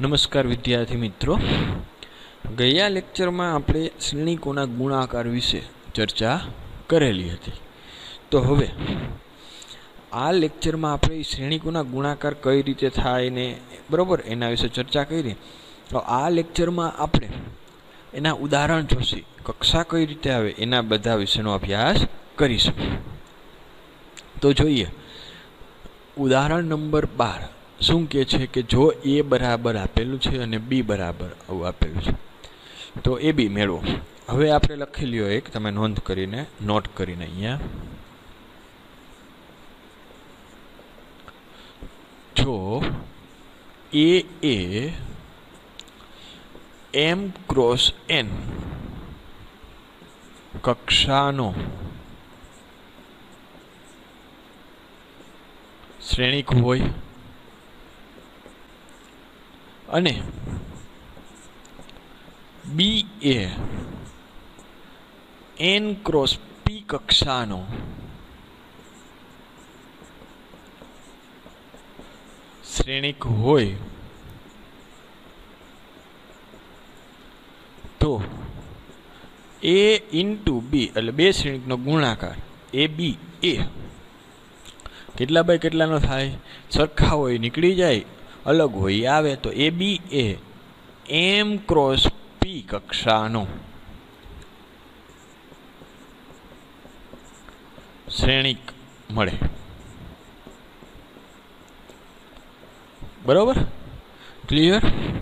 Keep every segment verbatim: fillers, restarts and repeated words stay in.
નમસ્કાર વિદ્યાર્થી મિત્રો, ગયા લેક્ચરમાં આપણે શ્રેણિકોના ગુણાકાર વિશે ચર્ચા કરેલી હતી. તો હવે આ લેક્ચરમાં આપણે શ્રેણિકોના ગુણાકાર કઈ રીતે થાય ને બરાબર એના વિશે ચર્ચા કરી. તો આ લેક્ચરમાં આપણે એના ઉદાહરણ જોશી, કક્ષા કઈ રીતે આવે એના બધા વિશેનો અભ્યાસ કરીશું. તો જોઈએ ઉદાહરણ નંબર બાર શું કહે છે કે જો એ બરાબર આપેલું છે અને બી બરાબર આવું આપેલું છે તો એ બી મેળવો. હવે આપણે લખી લ્યો એક, તમે નોંધ કરીને નોટ કરીને અહીંયા, જો એ એ એમ ક્રોસ એન કક્ષાનો શ્રેણિક હોય અને બી એ એન ક્રોસ પી કક્ષાનો શ્રેણિક હોય તો એ ઇન્ટુ બી એટલે બે શ્રેણિકનો ગુણાકાર એ બી એ કેટલા બાય કેટલાનો થાય, સરખા હોય નીકળી જાય, અલગ હોય આવે, તો એ બી એ એમ ક્રોસ પી કક્ષાનો શ્રેણિક મળે. બરોબર, ક્લિયર?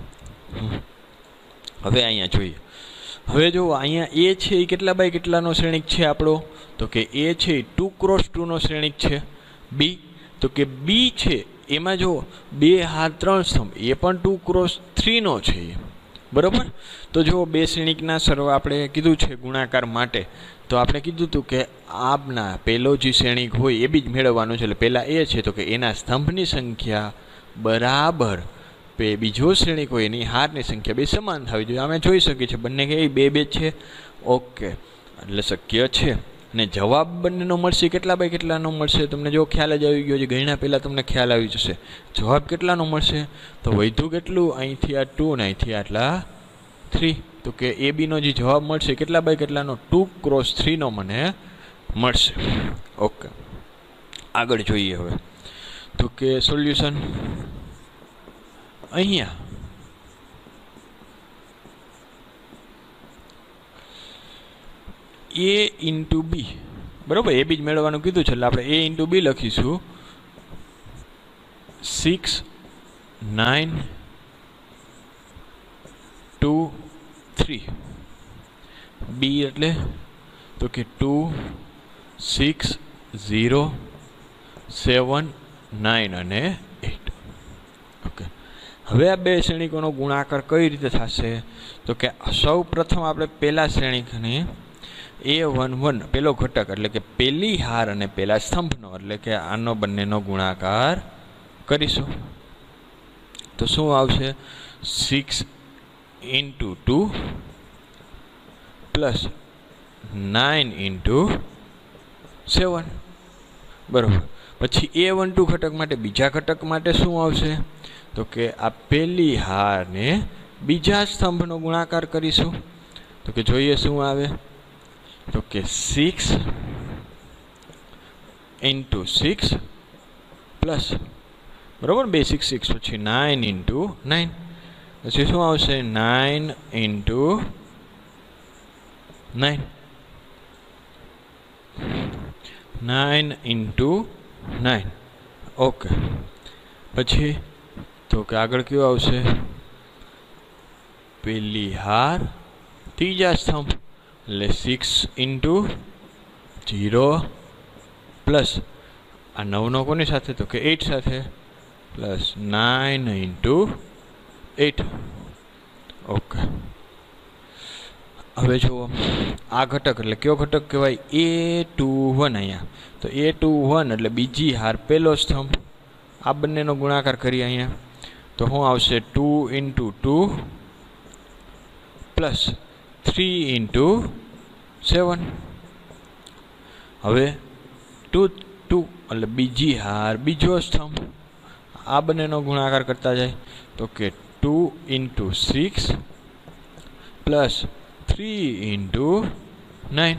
હવે અહીંયા જોઈએ. હવે જો અહીંયા એ છે એ કેટલા બાય કેટલાનો શ્રેણિક છે આપણો, તો કે એ છે ટુ ક્રોસ ટુ નો શ્રેણિક છે. બી તો કે બી છે એમાં જો બે હાર ત્રણ સ્તંભ એ પણ ટુ ક્રોસ થ્રી નો છે. બરોબર, તો જો બે શ્રેણિકના સર્વ આપણે કીધું છે ગુણાકાર માટે, તો આપણે કીધું હતું કે આપના પહેલો જે શ્રેણિક હોય એ બી જ મેળવવાનું છે. એટલે પહેલાં એ છે તો કે એના સ્તંભની સંખ્યા બરાબર બે બીજો શ્રેણિક હોય એની હારની સંખ્યા બે સમાન થવી જોઈએ. અમે જોઈ શકીએ છીએ બંને કે બે બે છે. ઓકે, એટલે શક્ય છે. અને જવાબ બંનેનો મળશે કેટલા બાય કેટલાનો મળશે, તમને જો ખ્યાલ જ આવી ગયો છે, ગણ્યા પહેલાં તમને ખ્યાલ આવી જશે. જવાબ કેટલાનો મળશે, તો વધ્યું કેટલું, અહીંથી આ ટુ ને અહીંથી આટલા થ્રી. તો કે એ બીનો જે જવાબ મળશે કેટલા બાય કેટલાનો, ટુ ક્રોસ થ્રીનો મને મળશે. ઓકે, આગળ જોઈએ. હવે તો કે સોલ્યુશન અહીંયા એ ઇન્ટુ બી, બરાબર, એ બી જ મેળવવાનું કીધું છે એટલે આપણે એ ઇન્ટુ બી લખીશું. Six nine two three, B એટલે તો કે two six zero seven nine અને એટ. ઓકે, હવે આ બે શ્રેણિકોનો ગુણાકાર કઈ રીતે થશે, તો કે સૌ પ્રથમ આપણે પહેલા શ્રેણિકની એ વન વન પેલો ઘટક એટલે કે પહેલી હાર અને પહેલા સ્તંભનો એટલે કે આનો બંનેનો ગુણાકાર કરીશું. તો શું આવશે, six into two plus nine into seven. બરાબર, પછી એ વન ટુ ઘટક માટે બીજા ઘટક માટે શું આવશે, તો કે આ પહેલી હારને બીજા સ્તંભનો ગુણાકાર કરીશું. તો કે જોઈએ શું આવે, તો કે સિક્સ ઇન્ટુ સિક્સ પ્લસ, બરાબર, બે સિક્સ સિક્સ પછી નાઇન ઇન્ટુ નાઇન, પછી શું આવશે nine into nine, nine into nine. Okay, પછી તો કે આગળ કયું આવશે, પેલી હાર ત્રીજા સ્તંભ એટલે સિક્સ ઇન્ટુ જીરો પ્લસ આ નવનો કોની સાથે, તો કે એટ સાથે, plus nine into eight. Okay, હવે જુઓ આ ઘટક એટલે કયો ઘટક કહેવાય, એ ટુ વન. અહીંયા તો એ ટુ વન એટલે બીજી હાર પહેલો સ્તંભ, આ બંનેનો ગુણાકાર કરીએ અહીંયા તો શું આવશે, two into two plus three into seven. હવે ટુ ટુ એટલે બીજી હાર બીજો સ્તંભ, આ બંનેનો ગુણાકાર કરતા જાય તો કે two into six plus three into nine.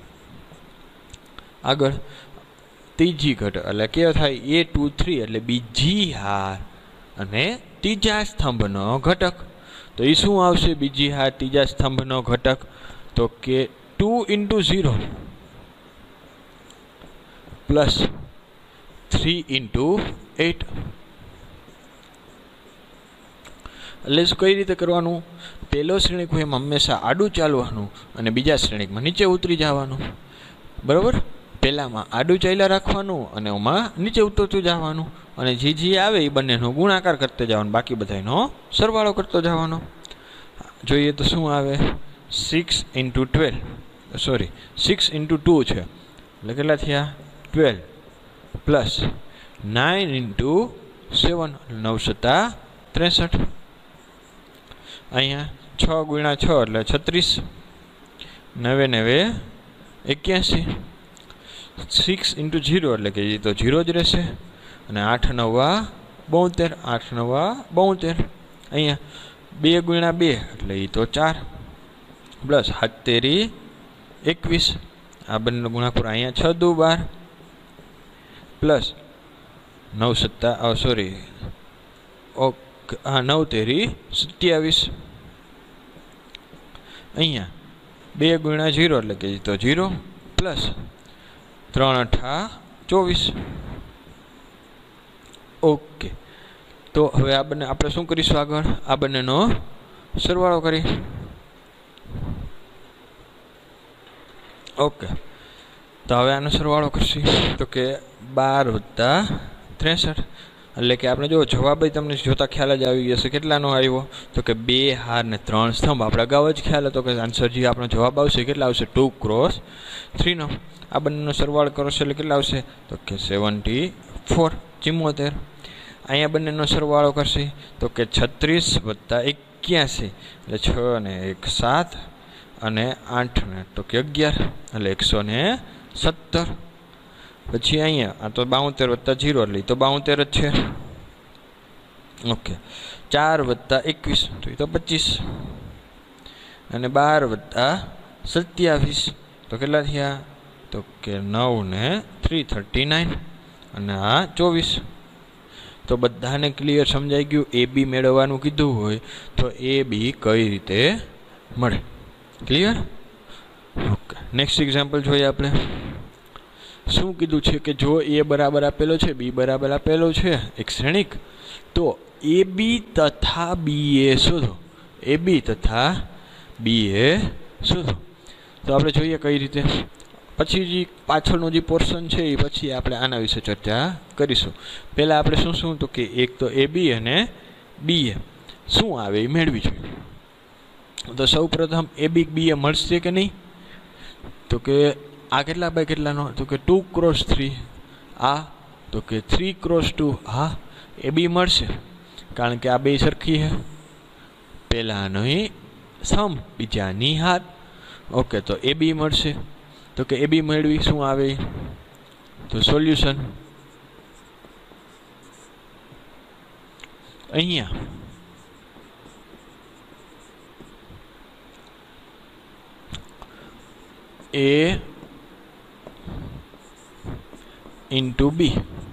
आगळ तीजी घट એટલે કેવો થાય ए टू थ्री એટલે બીજી હાર અને ત્રીજા સ્તંભનો ઘટક। તો એ શું આવશે બીજી હાર ત્રીજા સ્તંભનો ઘટક? તો કે two into zero plus three into eight. એટલે કઈ રીતે કરવાનું? પહેલો શ્રેણિક હોય એમાં હંમેશા આડું ચાલવાનું અને બીજા શ્રેણિકમાં નીચે ઉતરી જવાનું, બરાબર? પહેલામાં આડું ચાલ્યા રાખવાનું અને એમાં નીચે ઉતરતું જવાનું અને જે જે આવે એ બંનેનો ગુણાકાર કરતા જવાનું, બાકી બધાનો સરવાળો કરતો જવાનો। જોઈએ તો શું આવે? Six into twelve sorry six into two છે એટલે કેટલા થયા? Twelve plus nine into seven નવ સત્તા ત્રેસઠ। અહીંયા છ ગુણ્યા છ એટલે છત્રીસ, નવે નવે એક્યાસી। સિક્સ ઇન્ટુ જીરો એટલે કે એ તો જીરો જ રહેશે અને આઠ નવા બોતેર, આઠ નવા બોતેર। અહીંયા બે ગુણ્યા બે એટલે એ તો ચાર પ્લસ સાત તેરી એકવીસ, આ બંનેનો ગુણાકાર અહીંયા છ દુ બાર પ્લસ નવ સત્તા સોરી ઓકે હા નવ તેરી સત્યાવીસ। અહીંયા બે ગુણ્યા જીરો એટલે કે તો જીરો પ્લસ ત્રણ અઠા ચોવીસ। ઓકે, તો હવે આ બંને આપણે શું કરીશું? આગળ આ બંનેનો સરવાળો કરી। ઓકે, તો હવે આનો સરવાળો કરશી તો કે બાર વત્તા ત્રેસઠ એટલે કે આપણે જો જવાબ તમને જોતા ખ્યાલ જ આવી જશે કેટલાનો આવ્યો? તો કે બે હાર ને ત્રણ સ્તંભ। આપણે અગાઉ જ ખ્યાલ હતો કે આન્સર જે આપણો જવાબ આવશે કેટલા આવશે? ટુ ક્રોસ થ્રીનો। આ બંનેનો સરવાળો કરશે એટલે કેટલા આવશે? તો કે સેવન્ટી ફોર ચુમ્મોતેર। અહીંયા બંનેનો સરવાળો કરશે તો કે છત્રીસ વત્તા એક્યાસી એટલે છ ને એક સાત અને આઠ ને તો કે અગિયાર એટલે એકસો ને સત્તર। પછી અહીંયા આ તો બાઉતેર વત્તા જીરો એટલે તો બાઉતેર જ છે। ઓકે, ચાર વત્તા એકવીસ તો એ તો પચીસ અને બાર વત્તા સત્યાવીસ તો કેટલા થયા? તો કે નવ ને થ્રી થર્ટી નાઇન અને આ ચોવીસ। તો બધાને ક્લિયર સમજાઈ ગયું? એ બી મેળવવાનું કીધું હોય તો એ બી કઈ રીતે મળે? ક્લિયર? ઓકે, નેક્સ્ટ એક્ઝામ્પલ જોઈએ આપણે। શું કીધું છે કે જો એ બરાબર આપેલો છે, બી બરાબર આપેલો છે એક શ્રેણિક, તો એ બી તથા બી એ શોધો। એ બી તથા બી એ શોધો। તો આપણે જોઈએ કઈ રીતે। પછી જે પાછળનો જે પોર્શન છે એ પછી આપણે આના વિશે ચર્ચા કરીશું। પહેલાં આપણે શું શું તો કે એક તો એ બી અને બી એ શું આવે એ મેળવી જોઈએ। તો સૌ પ્રથમ એ બી બી એ મળશે કે નહીં? તો કે આ કેટલા બાય કેટલાનો? તો કે ટુ ક્રોસ થ્રી। આ તો કે થ્રી ક્રોસ ટુ। હા, એ બી મળશે કારણ કે આ બે સરખી છે, પહેલાંની સમ બીજાની હાર। ઓકે, તો એ બી મળશે। તો કે એ બી મેળવી શું આવે? તો સોલ્યુશન અહીંયા A into B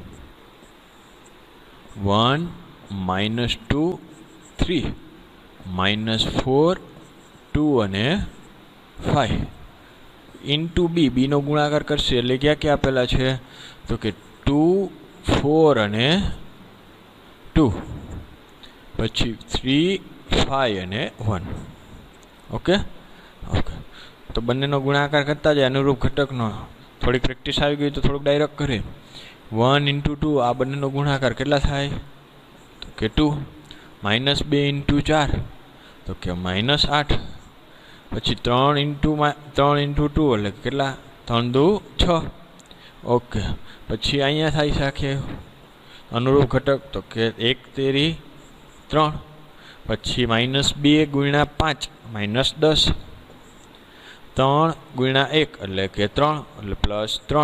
one minus two three minus four two अने फाइव इंटू बी बी नो गुणाकार करशे એટલે क्या क्या आपेला छे? तो कि टू फोर अने टू पछी थ्री फाइव अने वन। ओके ओके, तो बंनेनो गुणाकार करता जाए अनुरूप घटकनो थोड़ी प्रेक्टिस आ गई तो थोड़ा डायरेक्ट करे। वन इंटू टू आ बने गुणाकार के थाय? तो के टू माइनस बे इंटू चार तो के माइनस आठ पछी त्रण इंटू त्रण इंटू टू એટલે કેટલા? ત્રણ દુ છ। ओके, પછી અહીંયા થાય છે अनुरूप घटक तो के एक तेरी त्रण पछी माइनस बे गुण्या पांच माइनस दस त्रण गुण्या एक એટલે કે ત્રણ એટલે પ્લસ ત્રણ।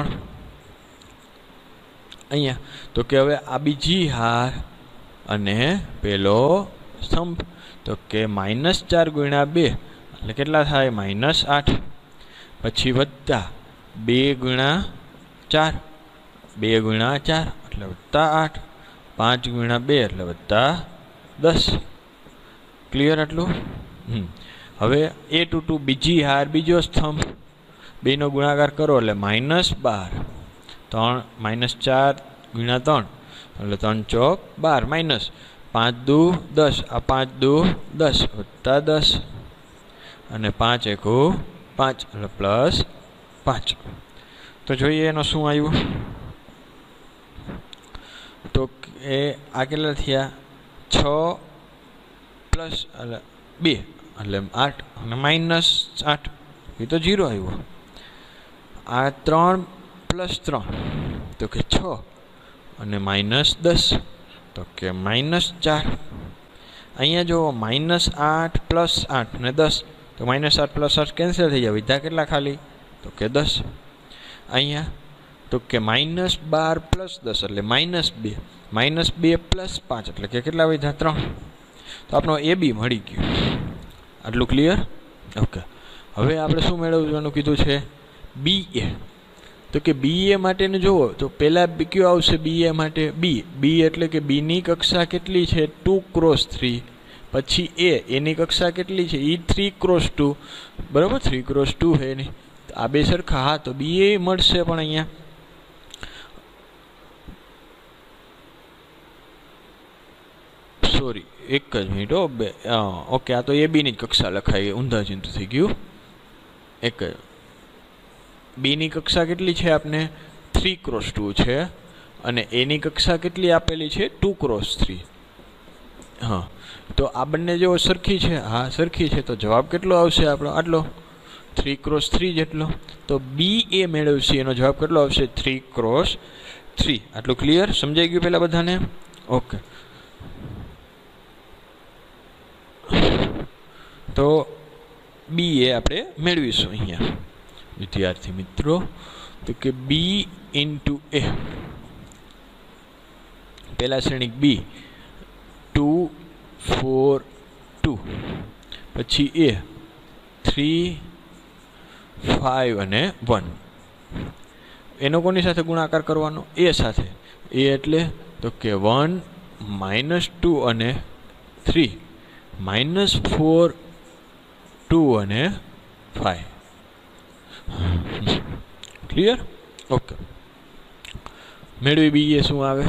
અહીંયા તો કે હવે આ બીજી હાર અને પેલો સ્તંભ તો કે માઇનસ ચાર ગુણ્યા બે એટલે કેટલા થાય માઇનસ આઠ પછી વત્તા બે ગુણ્યા ચાર બે ગુણ્યા ચાર એટલે વત્તા આઠ પાંચ ગુણ્યા બે એટલે વત્તા દસ ક્લિયર આટલું હમ હવે એ ટુ ટુ બીજી હાર બીજો સ્તંભ બેનો ગુણાકાર કરો એટલે માઇનસ બાર ત્રણ માઇનસ ચાર ગુણ્યા ત્રણ એટલે ત્રણ ચોક બાર માઇનસ પાંચ દુ દસ આ પાંચ દુ દસ વત્તા દસ અને પાંચ એકુ પાંચ એટલે પ્લસ પાંચ તો જોઈએ એનો શું આવ્યું તો એ આ કેટલા થયા છ પ્લસ એટલે બે એટલે આઠ અને માઇનસ આઠ એ તો જીરો આવ્યો આ ત્રણ પ્લસ ત્રણ તો કે છ અને માઇનસ દસ તો કે માઇનસ ચાર અહીંયા જો માઇનસ આઠ પ્લસ આઠ ને દસ તો માઇનસ આઠ પ્લસ આઠ કેન્સલ થઈ જાય વિધા કેટલા ખાલી તો કે દસ અહીંયા તો કે માઇનસ બાર પ્લસ દસ એટલે માઇનસ બે માઇનસ બે પ્લસ પાંચ એટલે કે કેટલા વિધા ત્રણ તો આપણો એ બી મળી ગયું આટલું ક્લિયર ઓકે હવે આપણે શું મેળવવાનું કીધું છે બી એ તો કે બી એ માટેનું જુઓ તો પહેલાં કયું આવશે બી એ માટે બી બી એટલે કે બીની કક્ષા કેટલી છે ટુ ક્રોસ થ્રી પછી એ એની કક્ષા કેટલી છે એ થ્રી ક્રોસ ટુ બરાબર થ્રી ક્રોસ ટુ છે એની આ બે સરખા હા તો બી એ મળશે પણ અહીંયા સોરી એક જ મિનિટ ઓ બે ઓકે આ તો એ બીની જ કક્ષા લખાઈ ઊંધા ચિંત થઈ ગયું એક જ બીની કક્ષા કેટલી છે આપને થ્રી ક્રોસ ટુ છે અને એની કક્ષા કેટલી આપેલી છે ટુ ક્રોસ થ્રી હા તો આ બંને જો સરખી છે હા સરખી છે તો જવાબ કેટલો આવશે આપણો આટલો થ્રી ક્રોસ થ્રી જેટલો તો બી એ મેળવશે એનો જવાબ કેટલો આવશે થ્રી ક્રોસ થ્રી આટલું ક્લિયર સમજાઈ ગયું પેલા બધાને ઓકે તો બી એ આપણે મેળવીશું અહીંયા વિદ્યાર્થી મિત્રો તો કે બી ઇન્ટુ એ પહેલા શ્રેણિક બી ટુ ફોર ટુ પછી એ થ્રી ફાઇવ અને વન એનો કોની સાથે ગુણાકાર કરવાનો એ સાથે એ એટલે તો કે વન માઇનસ ટુ અને થ્રી માઇનસ ફોર ટુ અને ફાઇવ ક્લિયર ઓકે મેળવી બી એ શું આવે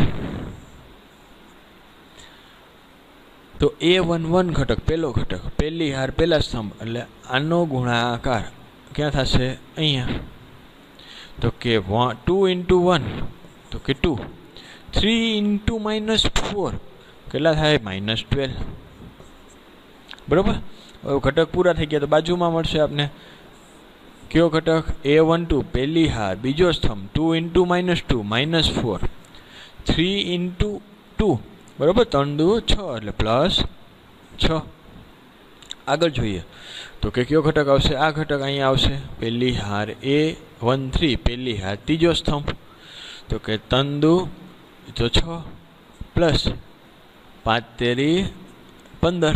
તો એ વન વન ઘટક પહેલો ઘટક પહેલી હાર પહેલા સ્તંભ એટલે આનો ગુણાકાર ક્યાં થશે અહીંયા તો કે ટુ ઇન્ટુ વન તો કે two three into minus four કેટલા થાય માઇનસ ટ્વેલ્વ બરાબર હવે ઘટક પૂરા થઈ ગયા તો બાજુમાં મળશે આપને કયો ઘટક એ વન ટુ પહેલી હાર બીજો સ્તંભ two into minus two minus four three into two બરાબર ત્રણ દુ છ એટલે પ્લસ છ આગળ જોઈએ તો કે કયો ઘટક આવશે આ ઘટક અહીંયા આવશે પહેલી હાર એ વન થ્રી પહેલી હાર ત્રીજો સ્તંભ તો કે ત્રણ દુ તો છ પ્લસ પાંચ તેરી પંદર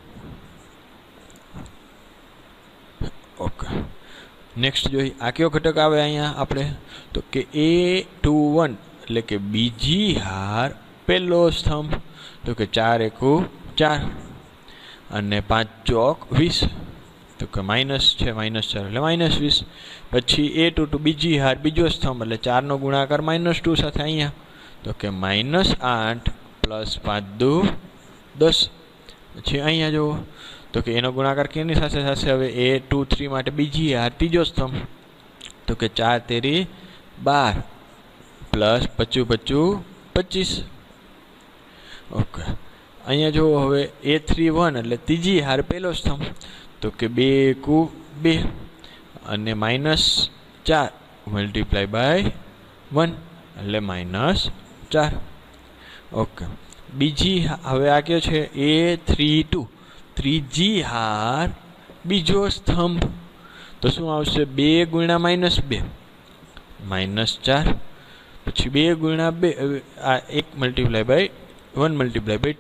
ઓકે નેક્સ્ટ જોઈએ આ કયો ઘટક આવે અહીંયા આપણે તો કે એ ટુ વન એટલે કે બીજી હાર પહેલો સ્તંભ તો કે ચાર એકુ ચાર અને પાંચ ચોક વીસ તો કે માઇનસ છે માઇનસ ચાર એટલે માઇનસ વીસ પછી એ ટુ ટુ બીજી હાર બીજો સ્તંભ એટલે ચારનો ગુણાકાર માઇનસ ટુ સાથે અહીંયા તો કે માઇનસ આઠ પ્લસ પાંચ દુ દસ પછી અહીંયા જુઓ તો કે એનો ગુણાકાર કેની સાથે થશે હવે એ ટુ થ્રી માટે બીજી હાર ત્રીજો સ્તંભ તો કે ચાર તેરી બાર પ્લસ પચું પચું પચીસ ઓકે અહીંયા જુઓ હવે એ થ્રી વન એટલે ત્રીજી હાર પહેલો સ્તંભ તો કે બે એકુ બે અને માઇનસ ચાર મલ્ટીપ્લાય બાય વન એટલે માઇનસ ચાર ઓકે બીજી હવે આ કયો છે એ થ્રી ટુ ત્રીજી હાર બીજો સ્તંભ તો શું આવશે બે ગુણ્યા માઇનસ બે માઇનસ ચાર પછી બે ગુણ્યા બે આ એક multiply by one multiply by two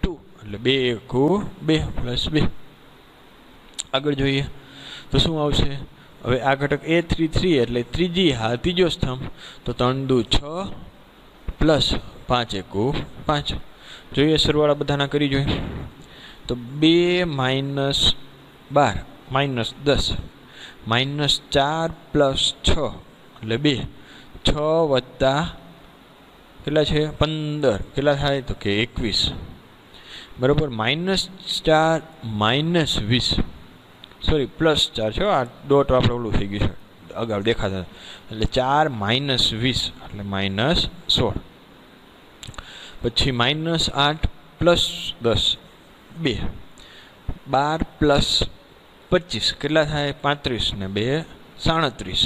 એટલે બે એકુ બે પ્લસ બે. આગળ જોઈએ તો શું આવશે? હવે આ ઘટક એ થ્રી થ્રી એટલે ત્રીજી હા ત્રીજો સ્તંભ, તો ત્રણ દુ છ પ્લસ પાંચ એકુ પાંચ. જોઈએ સરવાળા બધાના કરી જોઈએ તો બે માઇનસ બાર માઇનસ દસ માઇનસ ચાર પ્લસ છ એટલે બે. છ વત્તા કેટલા છે? પંદર. કેટલા થાય? તો કે એકવીસ. બરાબર. માઇનસ ચાર માઇનસ વીસ, સોરી પ્લસ ચાર છે, આ ડોટ આપણે ઓલું થઈ ગયું છે અગાઉ દેખાતા, એટલે ચાર માઇનસ વીસ એટલે માઇનસ સોળ. પછી માઇનસ આઠ પ્લસ દસ બે. બાર પ્લસ પચીસ કેટલા થાય? પાંત્રીસ ને બે સાડત્રીસ.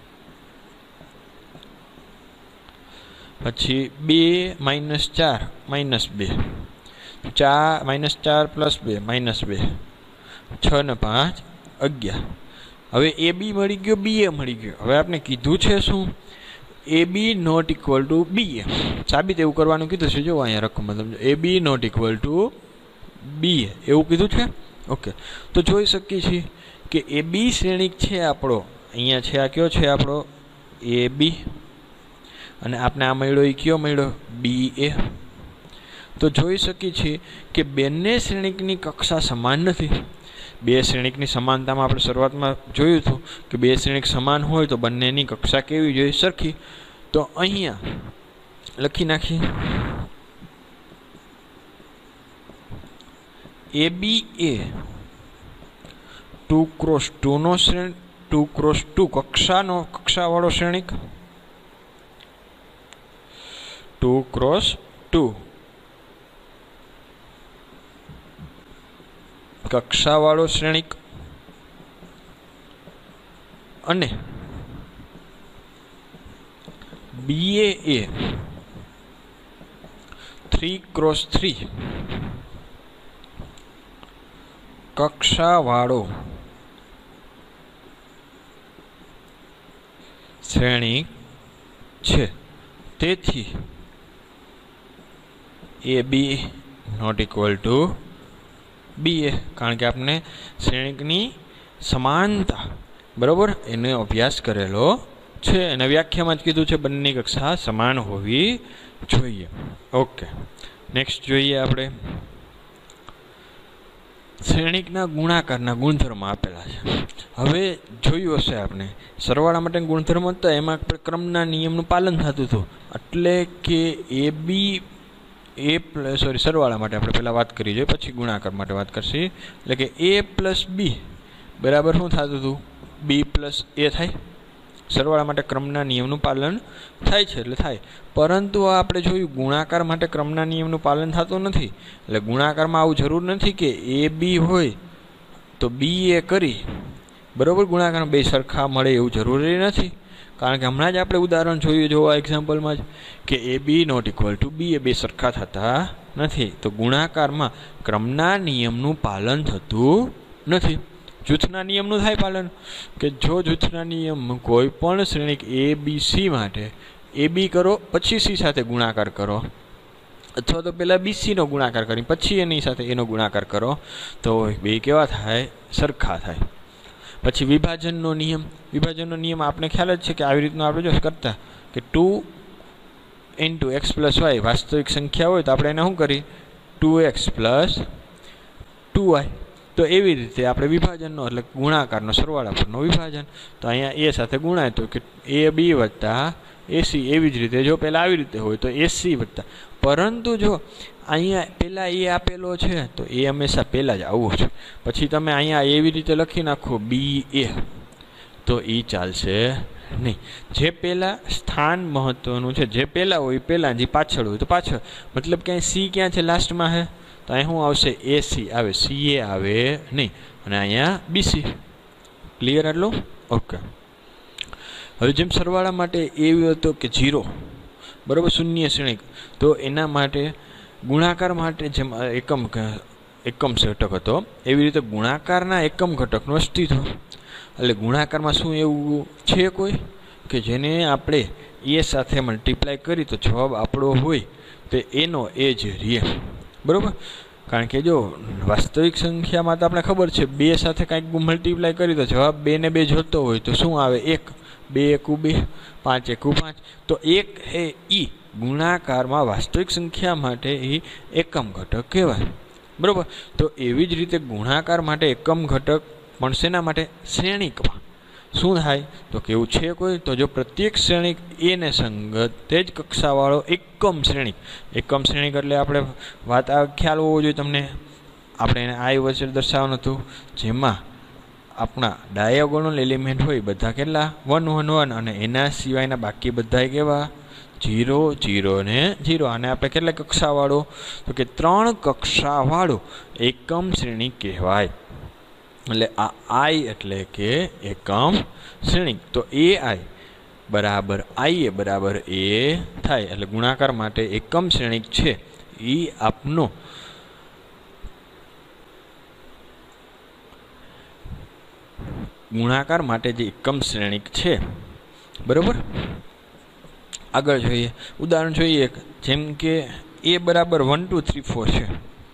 પછી બે માઇનસ ચાર માઇનસ બે, ચાર માઇનસ ચાર પ્લસ બે માઇનસ બે, છ ને પાંચ અગિયાર. હવે એ બી મળી ગયો, બી એ મળી ગયો. હવે આપણે કીધું છે શું? A B not equal to B A. સાબિત એવું કરવાનું કીધું છે. જો અહીંયા રકમ મતલબ A B not equal to B A એવું કીધું છે. ઓકે, તો જોઈ શકીએ છીએ કે એ બી શ્રેણિક છે આપણો. અહીંયા છે આ કયો છે આપણો? એ બી. અને આપણે આ મળ્યો એ કયો મળ્યો? બી એ. તો જોઈ શકીએ છીએ કે બંને શ્રેણિકની કક્ષા સમાન નથી. બે શ્રેણિકની સમાનતામાં આપણે શરૂઆતમાં જોયું હતું કે બે શ્રેણિક સમાન હોય તો બંનેની કક્ષા કેવી જોઈએ? સરખી. તો અહીંયા લખી નાખી A B A two cross two નો શ્રેણિક, ટુ ક્રોસ ટુ કક્ષાનો કક્ષાવાળો શ્રેણિક, ટુ ક્રોસ ટુ કક્ષાવાળો શ્રેણિક, અને B A three cross three કક્ષાવાળો શ્રેણિક છે. તેથી A B not equal to B A, કારણ કે આપણે શ્રેણિકની સમાનતા બરાબર એનો અભ્યાસ કરેલો છે. અને વ્યાખ્યામાં જ કીધું છે બંનેની કક્ષા સમાન હોવી જોઈએ. ઓકે, નેક્સ્ટ જોઈએ આપણે શ્રેણિકના ગુણાકારના ગુણધર્મ આપેલા છે. હવે જોયું હશે આપણે સરવાળા માટે ગુણધર્મ હતા, એમાં ક્રમના નિયમનું પાલન થતું હતું. એટલે કે A B A plus sorry સરવાળા માટે આપણે પહેલાં વાત કરી જોઈએ, પછી ગુણાકાર માટે વાત કરશી. એટલે કે એ પ્લસ બી બરાબર શું થતું હતું? બી પ્લસ એ થાય. સરવાળા માટે ક્રમના નિયમનું પાલન થાય છે એટલે થાય. પરંતુ આપણે જોયું ગુણાકાર માટે ક્રમના નિયમનું પાલન થતું નથી. એટલે ગુણાકારમાં આવું જરૂર નથી કે એ બી હોય તો બી એ કરી બરાબર ગુણાકારમાં બે સરખા મળે એવું જરૂરી નથી. કારણ કે હમણાં જ આપણે ઉદાહરણ જોયું જોવા એક્ઝામ્પલમાં જ કે A B not equal to B A બે સરખા થતા નથી. તો ગુણાકારમાં ક્રમના નિયમનું પાલન થતું નથી. જૂથના નિયમનું થાય પાલન કે જો જૂથના નિયમ કોઈ પણ શ્રેણિક એ બી સી માટે એ બી કરો પછી સી સાથે ગુણાકાર કરો, અથવા તો પહેલાં બી સીનો ગુણાકાર કરી પછી એની સાથે એનો ગુણાકાર કરો, તો બે કેવા થાય? સરખા થાય. પછી વિભાજનનો નિયમ, વિભાજનનો નિયમ આપણે ખ્યાલ જ છે કે આવી રીતનું આપણે જો કરતા કે two into X plus Y વાસ્તવિક સંખ્યા હોય તો આપણે એને શું કરી? Two X plus two Y. તો એવી રીતે આપણે વિભાજનનો એટલે ગુણાકારનો સરવાળા પરનો વિભાજન. તો અહીંયા એ સાથે ગુણાય તો કે એ બી વત્તા એસી. એવી જ રીતે જો પહેલાં આવી રીતે હોય તો એસી વત્તા, પરંતુ જો અહીંયા પહેલાં એ આપેલો છે તો એ હંમેશા પહેલાં જ આવવું છે. પછી તમે અહીંયા એવી રીતે લખી નાખો બી એ તો એ ચાલશે નહીં. જે પહેલાં સ્થાન મહત્ત્વનું છે, જે પહેલાં હોય પહેલાં, જે પાછળ હોય તો પાછળ. મતલબ કે અહીં સી ક્યાં છે? લાસ્ટમાં છે. તો અહીં શું આવશે? એસી આવે, સી એ આવે નહીં. અને અહીંયા બીસી. ક્લિયર આટલું? ઓકે. હવે જેમ સરવાળા માટે એવું હતું કે જીરો બરાબર શૂન્ય શ્રેણિક, તો એના માટે ગુણાકાર માટે જેમ એકમ એકમ ઘટક હતો એવી રીતે ગુણાકારના એકમ ઘટકનું અસ્તિત્વ. એટલે ગુણાકારમાં શું એવું છે કોઈ કે જેને આપણે એ સાથે મલ્ટીપ્લાય કરી તો જવાબ આપણો હોય તો એનો એ જ રહે બરાબર. કારણ કે જો વાસ્તવિક સંખ્યામાં તો આપણે ખબર છે બે સાથે કાંઈક મલ્ટીપ્લાય કરી તો જવાબ બે ને બે જોતો હોય તો શું આવે એક, બે એકુ બે, પાંચ એકુ પાંચ. તો એક એ ઈ ગુણાકારમાં વાસ્તવિક સંખ્યા માટે એ એકમ ઘટક કહેવાય, બરાબર. તો એવી જ રીતે ગુણાકાર માટે એકમ ઘટક પણ શેના માટે? શ્રેણિકમાં. શું થાય તો કેવું છે કોઈ? તો જો પ્રત્યેક શ્રેણિક એને સંગત તે જ કક્ષાવાળો એકમ શ્રેણિક. એકમ શ્રેણિક એટલે આપણે વાત આ ખ્યાલ હોવો જોઈએ તમને. આપણે એને આઈ વચ્ચે દર્શાવવાનું હતું, જેમાં આપણા ડાયાગોનલ એલિમેન્ટ હોય બધા કેટલા? વન વન વન, અને એના સિવાયના બાકી બધા કેવા? જીરો જીરો ને જીરો. અને આપણે કેટલા કક્ષાવાળો? તો કે ત્રણ કક્ષાવાળો એકમ શ્રેણિક કહેવાય. એટલે આ આઈ એટલે કે એકમ શ્રેણિક. તો એ આઈ બરાબર આઈ એ બરાબર એ થાય. એટલે ગુણાકાર માટે એકમ શ્રેણિક છે એ આપનો ગુણાકાર માટે જે એકમ શ્રેણિક છે, બરાબર. આગળ જોઈએ, ઉદાહરણ જોઈએ. જેમ કે એ બરાબર વન ટુ થ્રી ફોર છે,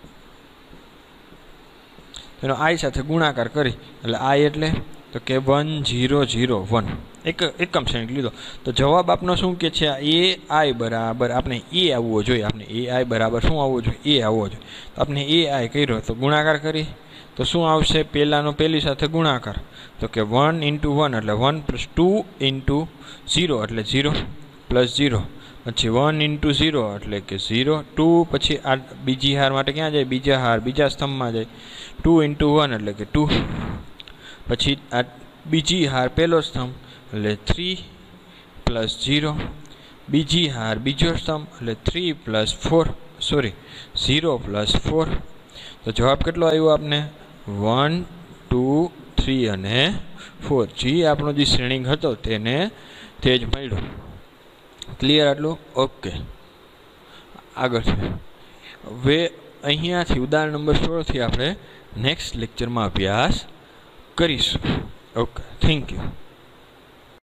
એનો આઈ સાથે ગુણાકાર કરી એટલે આઈ એટલે તો કે વન ઝીરો ઝીરો વન, એક એકમ શ્રેણિક લીધો. તો જવાબ આપનો શું કે છે? એ આઈ બરાબર આપણે એ આવવો જોઈએ. આપણે એ આઈ બરાબર શું આવવો જોઈએ? એ આવવો જોઈએ. તો આપણે એ આઈ કર્યો તો ગુણાકાર કરી તો શું આવશે? પહેલાંનો પહેલી સાથે ગુણાકાર તો કે વન ઇન્ટુ વન એટલે one plus two into zero એટલે ઝીરો પ્લસ ઝીરો, પછી વન ઇન્ટુ ઝીરો એટલે કે ઝીરો, ટુ પછી આ બીજી હાર માટે ક્યાં જાય? બીજા હાર બીજા સ્તંભમાં જાય. ટુ ઇન્ટુ વન એટલે કે ટુ, પછી આ બીજી હાર પહેલો સ્તંભ એટલે થ્રી પ્લસ ઝીરો, બીજી હાર બીજો સ્તંભ એટલે three plus four sorry zero plus four. તો જવાબ કેટલો આવ્યો આપને? વન ટુ થ્રી અને ફોર. જે આપણો જે શ્રેણિક હતો તેને તે જ મળ્યો. ક્લિયર આટલું? ઓકે. આગળ છે હવે અહીંયાથી ઉદાહરણ નંબર સોળથી આપણે નેક્સ્ટ લેક્ચરમાં અભ્યાસ કરીશું. Okay, thank you.